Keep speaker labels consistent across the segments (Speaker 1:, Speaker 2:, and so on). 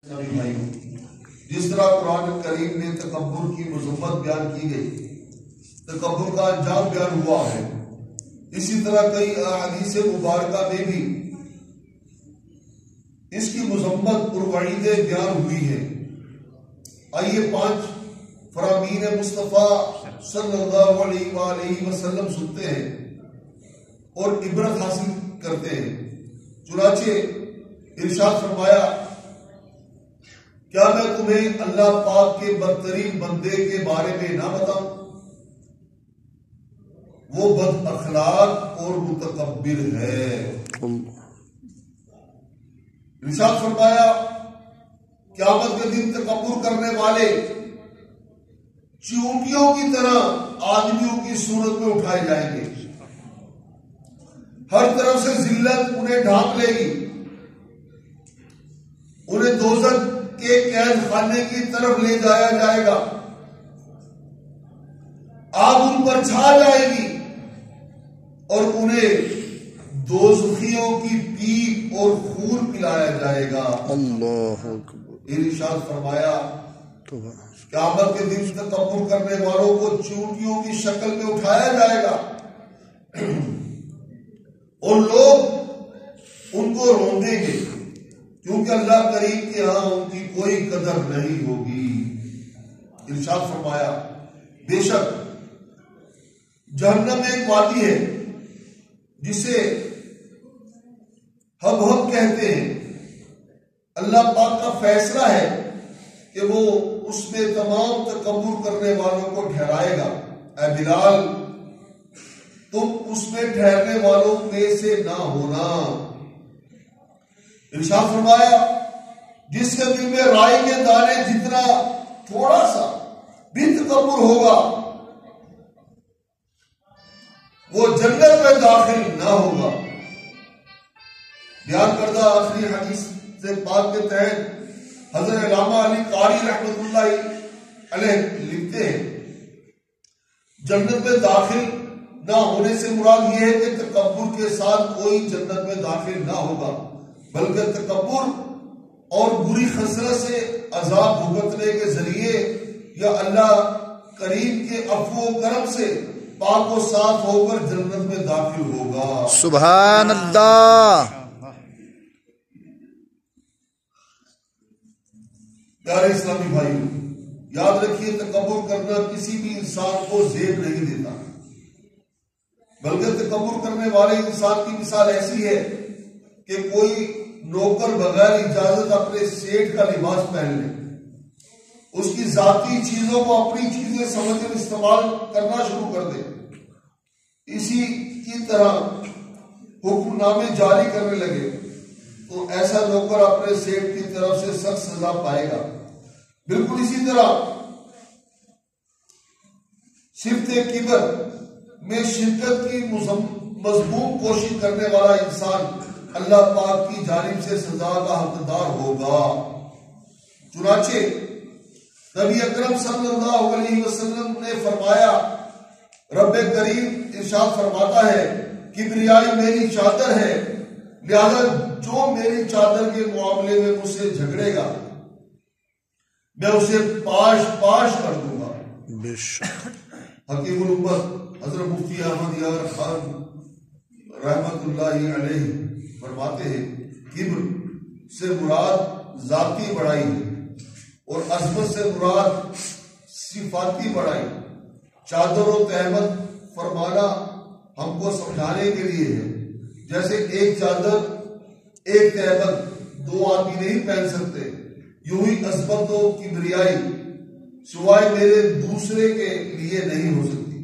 Speaker 1: بھائی جس طرح قرآن کریم میں تکبر کی مذمت بیان کی گئی، تکبر کا انجام بیان ہوا ہے، اسی طرح کئی احادیث مبارکہ میں بھی اس کی مذمت اور وعیدیں بیان ہوئی ہیں۔ آئیے 5 فرامین مصطفیٰ صلی اللہ علیہ وآلہ وسلم سنتے ہیں اور عبرت حاصل کرتے ہیں۔ چنانچہ ارشاد فرمایا، کیا میں تمہیں اللہ پاک کے بدترین بندے کے بارے میں نہ بتاؤں؟ وہ بد اخلاق اور متکبر ہے۔ ارشاد فرمایا، قیامت کے دن تکبر کرنے والے چیونٹیوں کی طرح آدمیوں کی صورت میں اٹھائے جائیں گے، ہر طرف سے ذلت انہیں ڈھانپ لے گی، انہیں دوزخ کے قید خانے کی طرف لے جایا جائے گا، آگ ان پر چھا جائے گی اور انہیں دوزخیوں کی پیپ اور خون پلایا جائے گا۔ اللہ اکبر۔ ارشاد فرمایا، قیامت کے دن تکبر کرنے والوں کو چونٹیوں کی شکل میں اٹھایا جائے گا اور لوگ ان کو روندیں گے، کیونکہ اللہ کریم کے ہاں ان کی کوئی قدر نہیں ہوگی۔ ارشاد فرمایا، بے شک جہنم میں ایک وادی ہے جسے ہب کہتے ہیں، اللہ پاک کا فیصلہ ہے کہ وہ اس میں تمام تکبر کرنے والوں کو ٹھہرائے گا۔ اے بلال، تم اس میں ٹھہرنے والوں میں سے نہ ہونا۔ ارشاد فرمایا، جس کے دل میں رائی کے دانے جتنا تھوڑا سا بھی تکبر ہوگا وہ جنت میں داخل نہ ہوگا۔ بیان کردہ آخری حدیث سے پاک کے تحت حضرت علامہ علی قاری رحمۃ اللہ علیہ لکھتے ہیں، جنت میں داخل نہ ہونے سے مراد یہ ہے کہ تکبر کے ساتھ کوئی جنت میں داخل نہ ہوگا، بلکہ تکبر اور بری خصلت سے عذاب بھگتنے کے ذریعے یا اللہ کریم کے عفو و کرم سے پاک و صاف ہو کر جنت میں داخل ہوگا۔
Speaker 2: سبحان اللہ۔
Speaker 1: پیارے اسلامی بھائیوں، یاد رکھیے، تکبر کرنا کسی بھی انسان کو زیب نہیں دیتا، بلکہ تکبر کرنے والے انسان کی مثال ایسی ہے کہ کوئی نوکر بغیر اجازت اپنے سیٹھ کا لباس پہن لے، اس کی ذاتی چیزوں کو اپنی چیزیں سمجھ کر استعمال کرنا شروع کر دے، اسی کی طرح حکم نامے جاری کرنے لگے، تو ایسا نوکر اپنے سیٹھ کی طرف سے سخت سزا پائے گا۔ بالکل اسی طرح صفت کبر میں شرکت کی مضموم کوشش کرنے والا انسان اللہ پاک کی جانب سے سزا کا حقدار ہوگا۔ چنانچہ نبی اکرم صلی اللہ علیہ وسلم نے فرمایا، رب کریم ارشاد فرماتا ہے، کبریائی میری چادر ہے، لہذا جو میری چادر کے معاملے میں مجھ سے جھگڑے گا میں اسے پاش پاش کر دوں گا۔
Speaker 2: بے شک
Speaker 1: حکیم الامت حضرت مفتی احمد یار خان رحمت اللہ علیہ فرماتے ہیں، کبر سے مراد ذاتی بڑائی ہے اور عظمت سے مراد صفاتی بڑائی۔ چادر و تہمت فرمانا ہم کو سمجھانے کے لیے ہے، جیسے ایک چادر ایک تہمت 2 آدمی نہیں پہن سکتے، یوں ہی عظمت و کبریائی سوائے میرے دوسرے کے لیے نہیں ہو سکتی،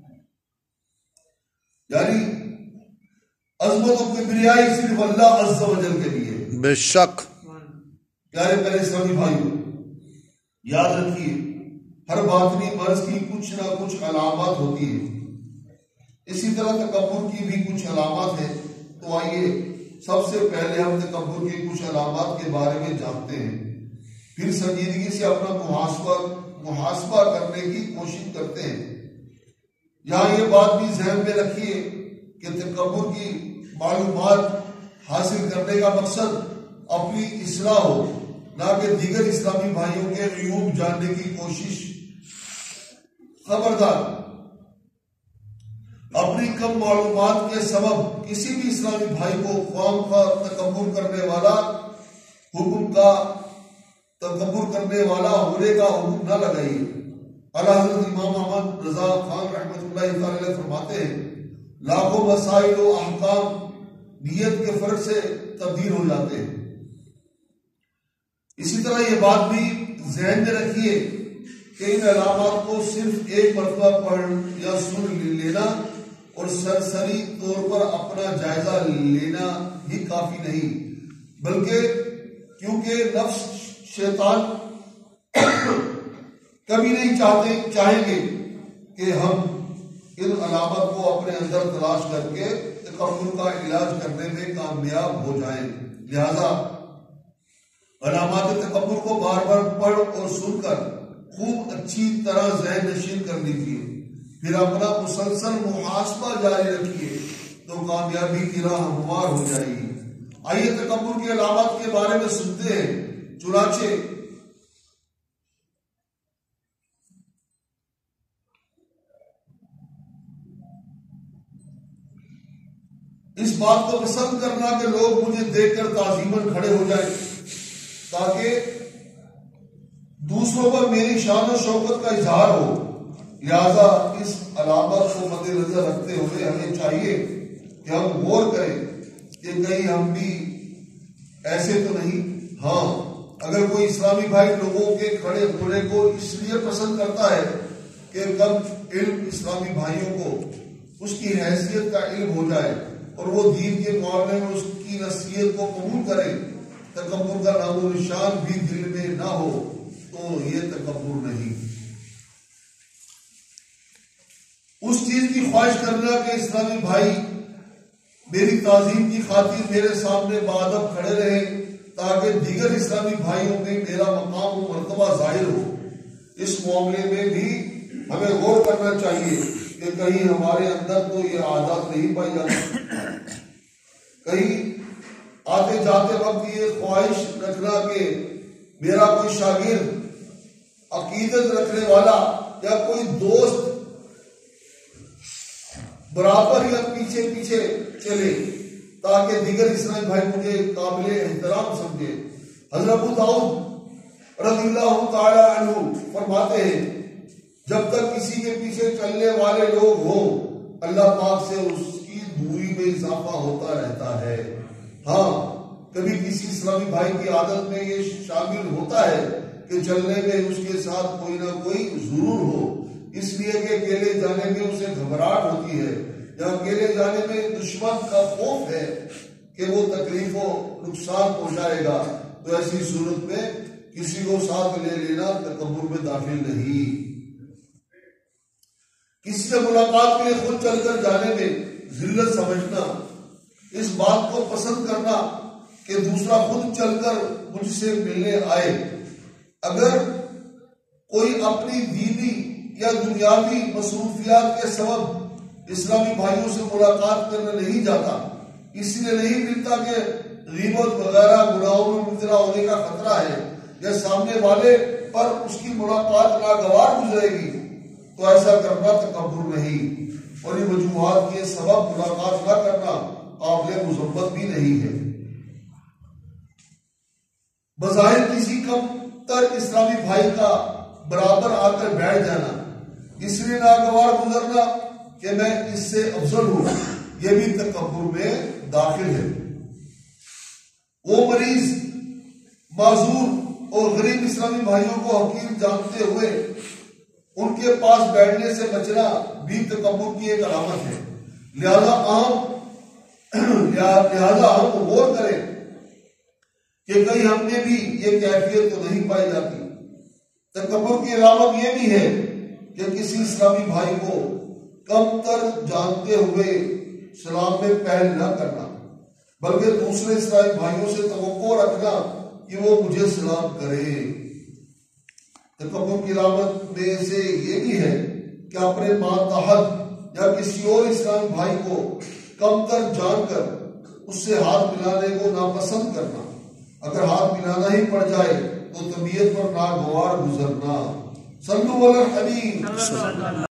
Speaker 1: یعنی عظمت و کبریائی صرف اللہ عز و جل کے لیے۔
Speaker 2: بے شک
Speaker 1: پیارے پیارے اسلامی بھائیوں، یاد رکھیے، ہر باطنی مرض کی کچھ نہ کچھ علامات ہوتی ہیں، اسی طرح تکبر کی بھی کچھ علامات ہیں۔ تو آئیے سب سے پہلے ہم تکبر کی کچھ علامات کے بارے میں جانتے ہیں، پھر سنجیدگی سے اپنا محاسبہ کرنے کی کوشش کرتے ہیں۔ یہاں یہ بات بھی ذہن میں رکھیے کہ تکبر کی معلومات حاصل کرنے کا مقصد اپنی اصلاح ہو، نہ کہ دیگر اسلامی بھائیوں کے عیوب جاننے کی کوشش۔ خبردار، اپنی کم معلومات کے سبب کسی بھی اسلامی بھائی کو خواہ خواہ تکبر کرنے والا ہونے کا حکم نہ لگائیے۔ اعلیٰ حضرت امام احمد رضا خان رحمۃ اللہ تعالی علیہ فرماتے ہیں، لاکھوں مسائل و احکام نیت کے فرق سے تبدیل ہو جاتے ہیں۔ اسی طرح یہ بات بھی ذہن میں رکھیے کہ ان علامات کو صرف ایک مرتبہ پڑھ یا سن لینا اور سرسری طور پر اپنا جائزہ لینا ہی کافی نہیں، بلکہ کیونکہ نفس شیطان کبھی نہیں چاہیں گے کہ ہم ان علامات کو اپنے اندر تلاش کر کے تکبر کا علاج کرنے میں کامیاب ہو جائیں۔ لہذا علامات تکبر کو بار بار پڑھ اور سن کر خوب اچھی طرح ذہن نشین کر لیجیے، پھر اپنا مسلسل محاسبہ جاری رکھیے تو کامیابی کی راہ ہموار ہو جائے گی۔ آئیے تکبر کی علامات کے بارے میں سنتے ہیں۔ چنانچہ اس بات کو پسند کرنا کہ لوگ مجھے دیکھ کر تعظیماً کھڑے ہو جائیں، تاکہ دوسروں پر میری شان و شوکت کا اظہار ہو۔ لہذا اس علامت کو مد نظر رکھتے ہوئے ہمیں چاہیے کہ ہم غور کریں کہ کہیں ہم بھی ایسے تو نہیں۔ ہاں، اگر کوئی اسلامی بھائی لوگوں کے کھڑے ہونے کو اس لیے پسند کرتا ہے کہ کم علم اسلامی بھائیوں کو اس کی حیثیت کا علم ہو جائے اور وہ دین کے معاملے میں اس کی نصیحت کو قبول کرے، تکبر کا نام و نشان بھی دل میں نہ ہو، تو یہ تکبر نہیں۔ اس چیز کی خواہش کرنا کہ اسلامی بھائی میری تعظیم کی خاطر میرے سامنے بادب کھڑے رہے تاکہ دیگر اسلامی بھائیوں میں میرا مقام و مرتبہ ظاہر ہو، اس معاملے میں بھی ہمیں غور کرنا چاہیے کہ کہیں ہمارے اندر تو یہ عادت نہیں پائی جاتی۔ کہیں آتے جاتے وقت یہ خواہش رکھنا کہ میرا کوئی شاگرد، عقیدت رکھنے والا یا کوئی دوست برابر یا پیچھے پیچھے چلے تاکہ دیگر اسلامی بھائی مجھے قابل احترام سمجھے۔ حضرت ابو داؤد رضی اللہ تعالی عنہ فرماتے ہیں، جب تک کسی کے پیچھے چلنے والے لوگ ہوں، اللہ پاک سے اس کی دوری میں اضافہ ہوتا رہتا ہے۔ ہاں، کبھی کسی اسلامی بھائی کی عادت میں یہ شامل ہوتا ہے کہ چلنے میں اس کے ساتھ کوئی نہ کوئی ضرور ہو، اس لیے کہ اکیلے جانے میں اسے گھبراہٹ ہوتی ہے یا اکیلے جانے میں دشمن کا خوف ہے کہ وہ تکلیف و نقصان پہنچائے گا، تو ایسی صورت میں کسی کو ساتھ لے لینا تکبر میں داخل نہیں۔ کسی سے ملاقات کے لیے خود چل کر جانے میں ذلت سمجھنا، اس بات کو پسند کرنا کہ دوسرا خود چل کر مجھ سے ملنے آئے۔ اگر کوئی اپنی دینی یا دنیاوی مصروفیات کے سبب اسلامی بھائیوں سے ملاقات کرنے نہیں جاتا، اس لیے نہیں ملتا کہ غیبت وغیرہ گناہوں میں مبتلا ہونے کا خطرہ ہے یا سامنے والے پر اس کی ملاقات ناگوار گزرے گی، تو ایسا کرنا تکبر نہیں، اور ان وجوہات کے سبب ملاقات نہ کرنا قابل مذمت بھی نہیں ہے۔ بظاہر کسی کم تر اسلامی بھائی کا برابر آ کر بیٹھ جانا، اس لیے ناگوار گزرنا کہ میں اس سے افضل ہوں، یہ بھی تکبر میں داخل ہے۔ وہ مریض، معذور اور غریب اسلامی بھائیوں کو حقیر جانتے ہوئے ان کے پاس بیٹھنے سے بچنا بھی تکبر کی ایک علامت ہے۔ لہذا ہم غور کریں کہ کہیں ہم نے بھی یہ کیفیت تو نہیں پائی جاتی۔ تکبر کی علامت یہ بھی ہے کہ کسی اسلامی بھائی کو کم تر جانتے ہوئے سلام میں پہل نہ کرنا، بلکہ دوسرے اسلامی بھائیوں سے توقع رکھنا کہ وہ مجھے سلام کرے۔ تکبر کی علامت میں سے یہ بھی ہے کہ اپنے ماتحت یا کسی اور اسلامی بھائی کو کم تر جان کر اس سے ہاتھ ملانے کو ناپسند کرنا، اگر ہاتھ ملانا ہی پڑ جائے تو طبیعت پر ناگوار گزرنا. صلو علی الحبیب.